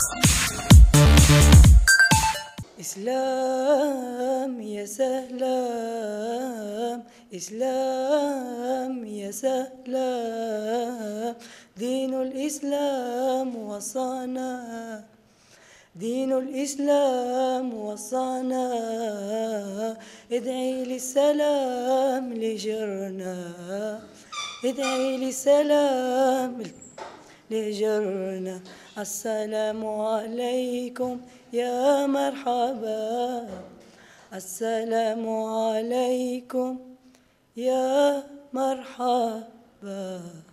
إسلام يا سلام، إسلام يا سلام، دين الإسلام وصانا، دين الإسلام وصانا، ادعي للسلام لجرنا، ادعي للسلام لجرنا. السلام عليكم يا مرحبا، السلام عليكم يا مرحبا.